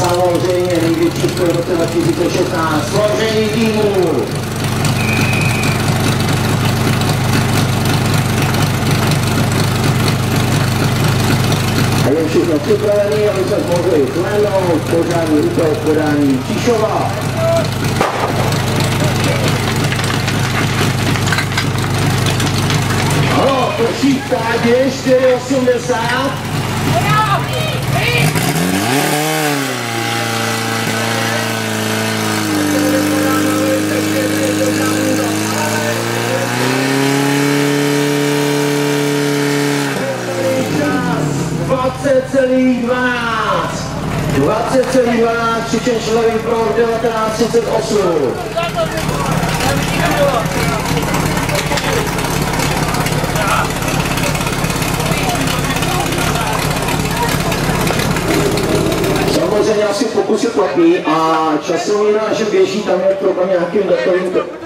samozřejmě největší skoro v roce 2016. Složení týmů. A je všechno připravený, aby se mohli zhlédnout pořádný úkol podání Číšova. Ano, prší v kádě, 4,80. přičemž levý proud 1938. Samozřejmě asi pokusy platný a časový náš běží tam je pro nějakým datovým